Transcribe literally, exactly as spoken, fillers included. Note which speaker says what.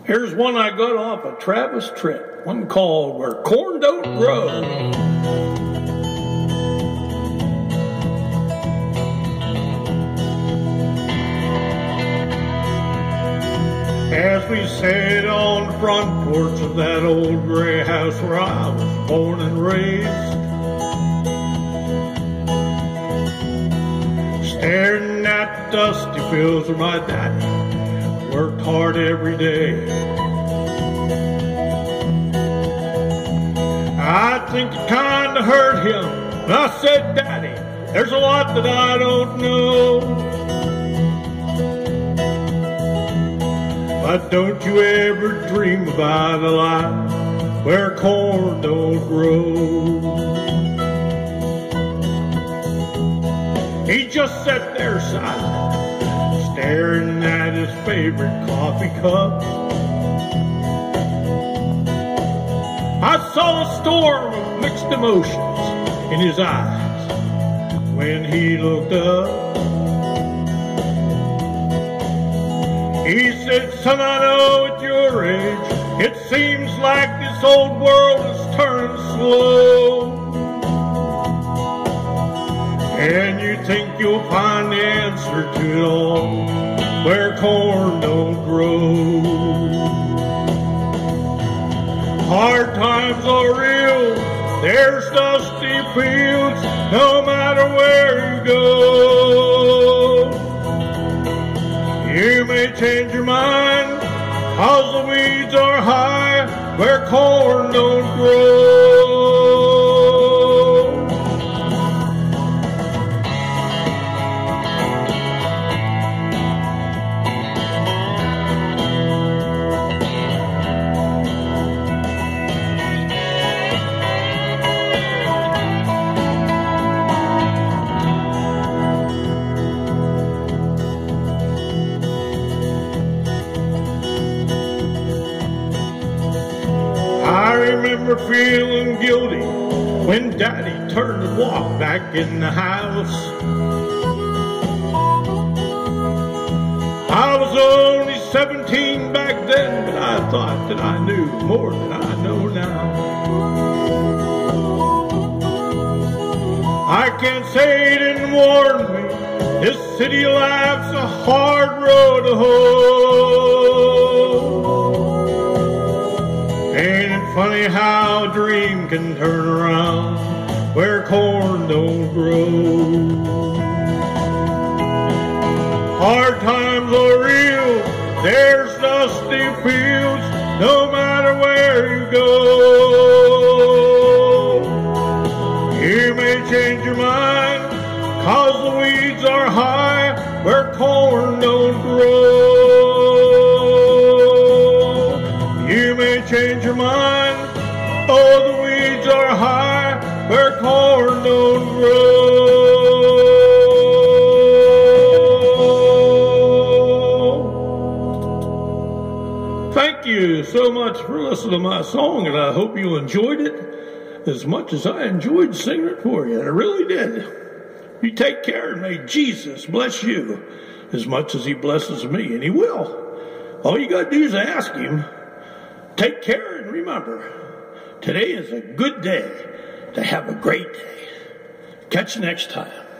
Speaker 1: Here's one I got off of Travis Tritt, one called Where Corn Don't Grow. As we sat on the front porch of that old gray house where I was born and raised, staring at the dusty fields where my daddy worked hard every day. I think it kinda hurt him, and I said, Daddy, there's a lot that I don't know. But don't you ever dream about a life where corn don't grow. He just sat there silent, staring at his favorite coffee cup. I saw a storm of mixed emotions in his eyes when he looked up. He said, son, I know at your age it seems like this old world is turning slow, and you think you'll find the answer to it all where corn don't grow. Hard times are real, there's dusty fields, no matter where you go. You may change your mind, cause the weeds are high where corn don't grow. I remember feeling guilty when Daddy turned to walk back in the house. I was only seventeen back then, but I thought that I knew more than I know now. I can't say it didn't warn me, this city life's a hard road to hoe. Ain't it funny how a dream can turn around where corn don't grow? Hard times are real, there's dusty fields, no matter where you go. You may change your mind, cause the weeds are high where corn don't grow. You may change your mind, oh, the weeds are high where corn don't grow. Thank you so much for listening to my song, and I hope you enjoyed it as much as I enjoyed singing it for you. I really did. You take care, and may Jesus bless you as much as he blesses me, and he will. All you got to do is ask him. Take care, and remember, today is a good day to have a great day. Catch you next time.